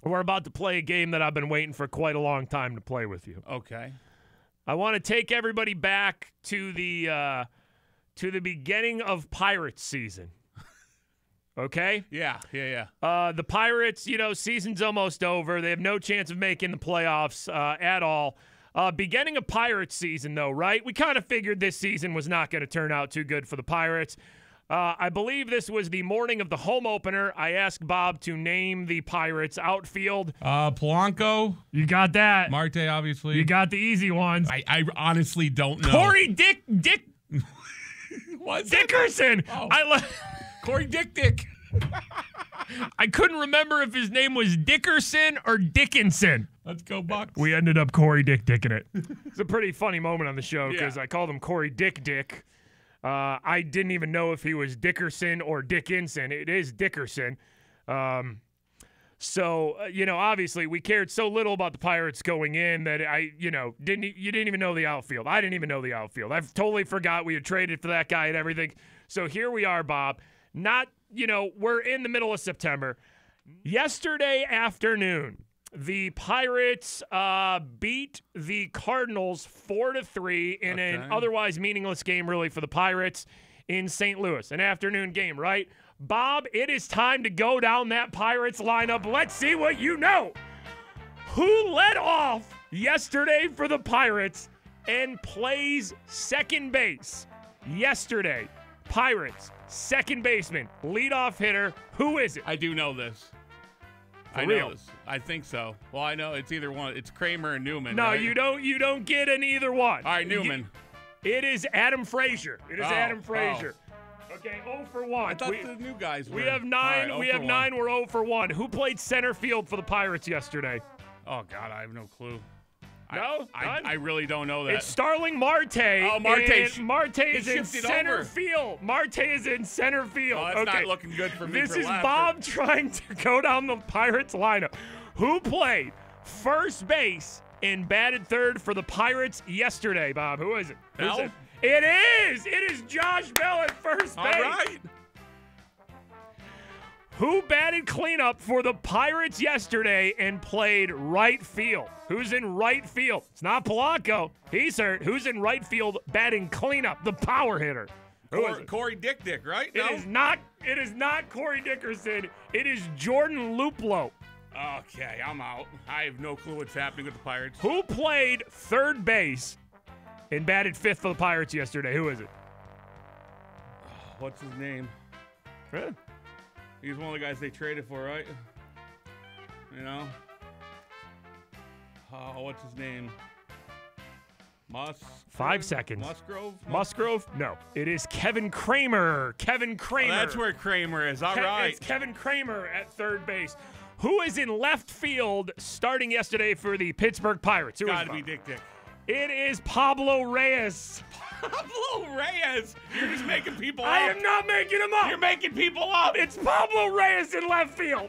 We're about to play a game that I've been waiting for quite a long time to play with you. Okay. I want to take everybody back to the beginning of Pirates season. Okay? Yeah. The Pirates, season's almost over. They have no chance of making the playoffs at all. Beginning of Pirates season, though, right? We kind of figured this season was not going to turn out too good for the Pirates. I believe this was the morning of the home opener. I asked Bob to name the Pirates outfield. Polanco. You got that. Marte, obviously. You got the easy ones. I honestly don't know. Corey Dick. What's Dickerson. Oh. Corey Dick. I couldn't remember if his name was Dickerson or Dickinson. Let's go Bucks. We ended up Corey Dicking it. It's a pretty funny moment on the show because Yeah. I called him Corey Dick. I didn't even know if he was Dickerson or Dickinson. It is Dickerson. Obviously we cared so little about the Pirates going in that you didn't even know the outfield. I didn't even know the outfield. I totally forgot we had traded for that guy and everything. So here we are, Bob. We're in the middle of September. Yesterday afternoon, the Pirates beat the Cardinals 4-3 in an otherwise meaningless game, really, for the Pirates in St. Louis. An afternoon game, right? Bob, it is time to go down that Pirates lineup. Let's see what you know. Who led off yesterday for the Pirates and plays second base yesterday? Pirates, second baseman, leadoff hitter. Who is it? I do know this. For real? Know this. I think so. Well, I know it's either one. It's Kramer or Newman. No, right? you don't get an either one. All right, Newman. It is Adam Frazier. Adam Frazier. Okay, 0 for 1. I thought the new guys were. We have 9. Right, we have 9. We're 0 for 1. Who played center field for the Pirates yesterday? Oh God, I have no clue. No? I really don't know that. It's Starling Marte. Oh, Marte. Marte is in center over. field. Marte is in center field. Oh, that's not looking good for me. This for is left. Bob trying to go down the Pirates lineup. Who played first base and batted third for the Pirates yesterday, Bob? Who is it? Bell? Who's it? It is Josh Bell at first base. All right. Who batted cleanup for the Pirates yesterday and played right field? Who's in right field? It's not Polanco. He's hurt. Who's in right field batting cleanup? The power hitter. Who is it? Corey Dick, right? It is not Corey Dickerson. It is Jordan Luplow. Okay, I'm out. I have no clue what's happening with the Pirates. Who played third base and batted fifth for the Pirates yesterday? Who is it? What's his name? Huh? He's one of the guys they traded for, right? What's his name? 5 seconds. Musgrove? No. It is Kevin Kramer. Kevin Kramer. Oh, that's where Kramer is. All right. It's Kevin Kramer at third base. Who is in left field starting yesterday for the Pittsburgh Pirates? Who Gotta be Dick. It is Pablo Reyes. Pablo Reyes. You're just making people up. I am not making him up. You're making people up. It's Pablo Reyes in left field.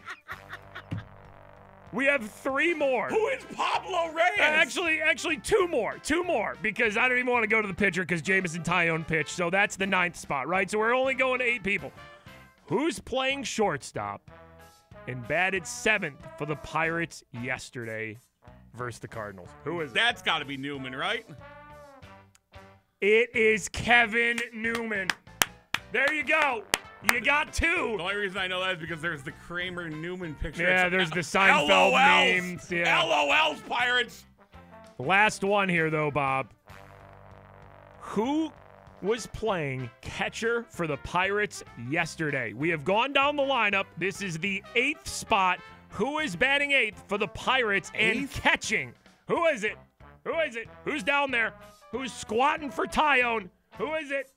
We have 3 more. Who is Pablo Reyes? Actually, 2 more. 2 more, because I don't even want to go to the pitcher because Jamison Tyone pitched, so that's the 9th spot, right? So we're only going to 8 people. Who's playing shortstop and batted 7th for the Pirates yesterday versus the Cardinals? Who is it? That's got to be Newman, right? It is Kevin Newman. There you go. You got 2. The only reason I know that is because there's the Kramer-Newman picture. Yeah, there's the Seinfeld memes. Yeah. LOLs, Pirates. Last one here, though, Bob. Who was playing catcher for the Pirates yesterday? We have gone down the lineup. This is the 8th spot. Who is batting 8th for the Pirates and catching? Who is it? Who's down there? Who's squatting for Tyone? Who is it?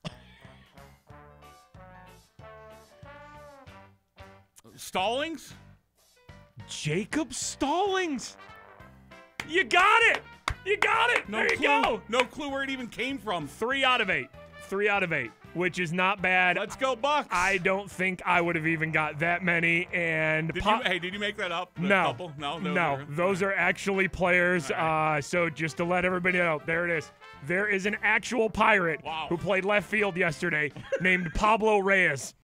Stallings? Jacob Stallings. You got it. There you go. No clue where it even came from. 3 out of 8. 3 out of 8, which is not bad. Let's go Bucks. I don't think I would have even got that many. And did you make that up? No. Those are actually players. Right. So just to let everybody know, there it is. There is an actual Pirate who played left field yesterday named Pablo Reyes.